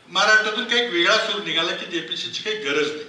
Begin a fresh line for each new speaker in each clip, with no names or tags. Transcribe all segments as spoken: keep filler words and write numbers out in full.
महाराष्ट्रातून काही वेगळा सूर निघाला की जेपीसीची काही गरज नाही.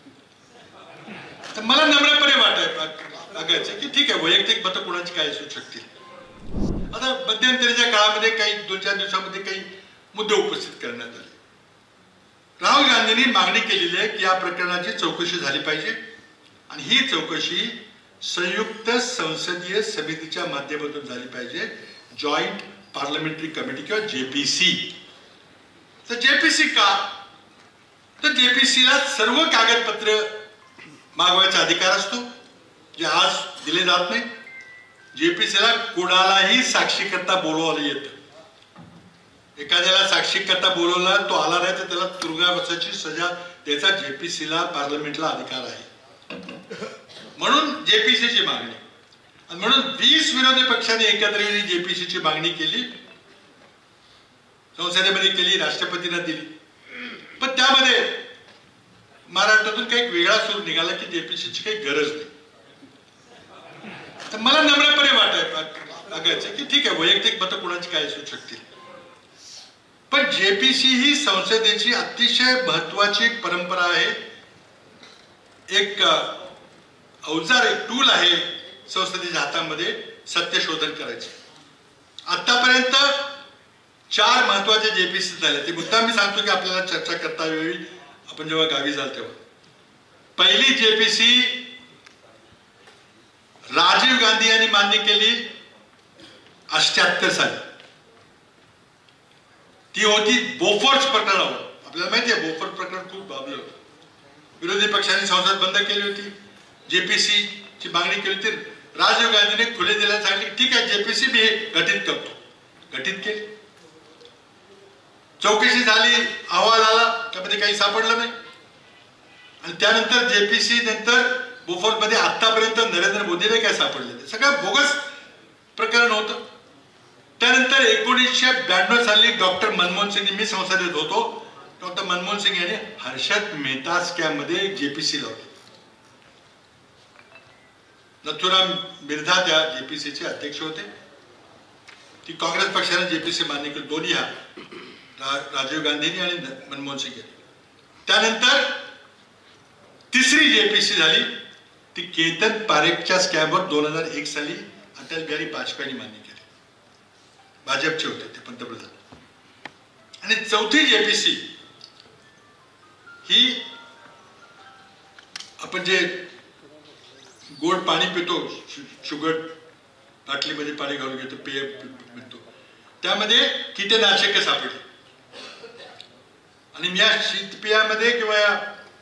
तर मला नम्रपणे वाटायचं की ठीक आहे, वैयक्तिक मतं कोणाची काय असू शकतील. आता मध्यंतरीच्या काळामध्ये काही दोन चार दिवसामध्ये काही मुद्दे उपस्थित करण्यात आले. राहुल गांधींनी मागणी केलेली आहे की या प्रकरणाची चौकशी झाली पाहिजे आणि ही चौकशी संयुक्त संसदीय समितीच्या माध्यमातून झाली पाहिजे, जॉईंट पार्लमेंटरी कमिटी किंवा जेपीसी. तर जेपीसी का? तर जेपीसीला सर्व कागदपत्र मागवायचा अधिकार असतो जे आज दिले जात नाही. जेपीसीला कोणालाही साक्षीकर्ता बोलवलं येतं. एखाद्याला साक्षीकर्ता बोलवला, तो आला नाही तर त्याला तुरुंगवासाची सजा द्यायचा जेपीसीला पार्लमेंटला अधिकार आहे. म्हणून जेपीसीची मागणी आणि म्हणून वीस विरोधी पक्षांनी एकत्र येऊन जेपीसीची मागणी केली, संसदेमध्ये केली, राष्ट्रपतींना दिली. पण त्यामध्ये महाराष्ट्रातून काही वेगळा सूर निघाला की जेपीसीची काही गरज नाही. तर मला नम्रपणे वाटायचं की ठीक आहे, वैयक्तिक मतं कोणाची काय असू शकतील. पण जेपीसी ही संसदेची अतिशय महत्वाची एक परंपरा आहे, एक अवजार, एक टूल आहे संसदेच्या हातामध्ये सत्यशोधन करायचे. आतापर्यंत चार महत्वाचे जेपीसी झाले. ते मुद्दा मी सांगतो की आपल्याला चर्चा करता यावी आपण जेव्हा गावी जाल तेव्हा. पहिली जेपीसी राजीव गांधी यांनी मान्य केली अठ्ठ्याहत्तर साली. ती होती बोफोर्स प्रकरणावर. आपल्याला माहिती आहे बोफोर्स प्रकरण खूप गाजलं होतं. विरोधी पक्षांनी संसद बंद केली होती, जेपीसी ची मागणी केली होती. राजीव गांधीने खुले दिल्याने सांगितले ठीक आहे, जेपीसी मी गठीत करतो. गठीत केली, चौकशी झाली, अहवाल आला, त्यामध्ये काही सापडलं नाही. आणि त्यानंतर जेपीसी नंतर बोफोर्स मध्ये आतापर्यंत नरेंद्र मोदीला काय सापडले, सगळं बोगस प्रकरण होतं. त्यानंतर एकोणीसशे ब्याण्णव साली डॉक्टर मनमोहन सिंग, मी संसदेत होतो, डॉक्टर मनमोहन सिंग यांनी हर्षद मेहता स्कॅम मध्ये जेपीसी लावली. नथुराम मिर्झा त्या जेपीसीचे अध्यक्ष होते. ती काँग्रेस पक्षाने जेपीसी मान्य केली, दोन्ही हा राजीव गांधींनी आणि मनमोहन सिंग यांनी. त्यानंतर तिसरी जेपीसी झाली ती केतन पारेखच्या स्कॅमवर दोन हजार एक साली अटल बिहारी वाजपेयींनी मान्य केली. भाजपचे होते ते पंतप्रधान. आणि चौथी जेपीसी ही आपण जे गोड पाणी पितो, शुगर बाटलीमध्ये पाणी घालून घेतो, पेय पितो, त्यामध्ये कीटकनाशके सापडली. आणि या शीतपेयामध्ये किंवा या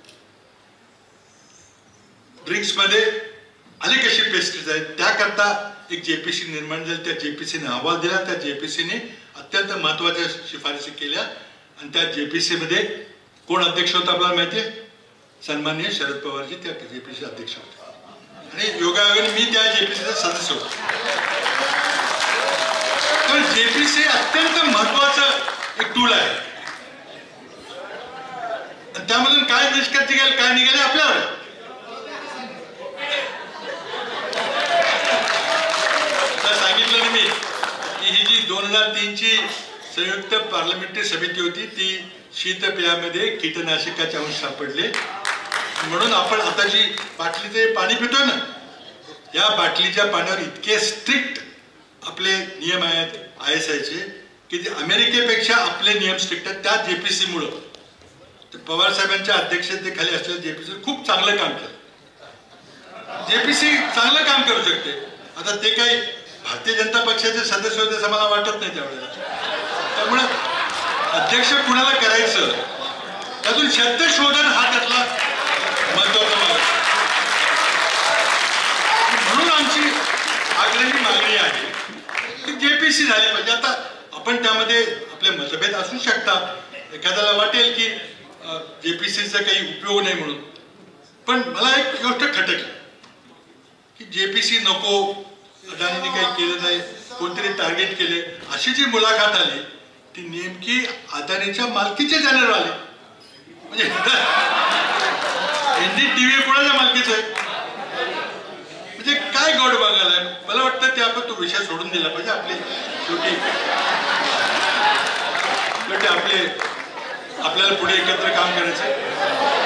ड्रिंक्स मध्ये अनेक अशी पेस्टिसाइड आहेत. त्याकरता एक जेपीसी निर्माण झाली. त्या जेपीसीने अहवाल दिला. त्या जेपीसीने अत्यंत महत्वाच्या शिफारसी केल्या. आणि त्या जेपीसी मध्ये कोण अध्यक्ष होता आपल्याला माहिती आहे? सन्माननीय शरद पवारजी त्या जेपीसी अध्यक्ष होते. आणि योगायोगाने मी त्या जेपीसीचा सदस्य होतो. तर जेपीसी अत्यंत महत्वाचं एक टूल आहे. आणि त्यामधून काय निष्कर्ष निघाले, काय निघाले आपल्यावर सांगितलं ना मी की ही जी दोन हजार तीन ची संयुक्त पार्लमेंटरी समिती होती ती शीतपेयामध्ये कीटकनाशकाचे अंश सापडले. म्हणून आपण आता जी बाटलीचे पाणी पितोय ना, या बाटलीच्या पाण्यावर इतके स्ट्रिक्ट आपले नियम आहेत आय एस आयचे की ते अमेरिकेपेक्षा आपले नियम स्ट्रिक्ट आहेत. त्या जेपीसी मुळे पवार साहेबांच्या अध्यक्षतेखाली असलेल्या जेपीसी खूप चांगलं काम केलं. जेपीसी चांगलं काम करू शकते. आता ते काही भारतीय जनता पक्षाचे सदस्य होते असं मला वाटत नाही त्यावेळेला. त्यामुळे अध्यक्ष कुणाला करायचं त्यातून सत्यशोधन हा त्यातला महत्वाचा भाग. म्हणून आमची आग्रही मागणी आहे की जेपीसी झाली पाहिजे. आता आपण त्यामध्ये आपले मतभेद असू शकतात. एखाद्याला वाटेल की जेपीसीचा काही उपयोग नाही म्हणून, पण मला एक गोष्ट खटकली की जेपीसी नको, अदानीने काही केलं नाही, कोणतरी टार्गेट केले. अशी जी मुलाखत आली ती नेमकी अदानीच्या मालकीचे चॅनल आले. म्हणजे एनडीटीव्ही कोणाच्या मालकीचं आहे? म्हणजे काय गड बघायला. मला वाटतं ते आपण तो विषय सोडून दिला पाहिजे. आपले शेवटी शेवटी आपले आपल्याला पुढे एकत्र काम करायचं.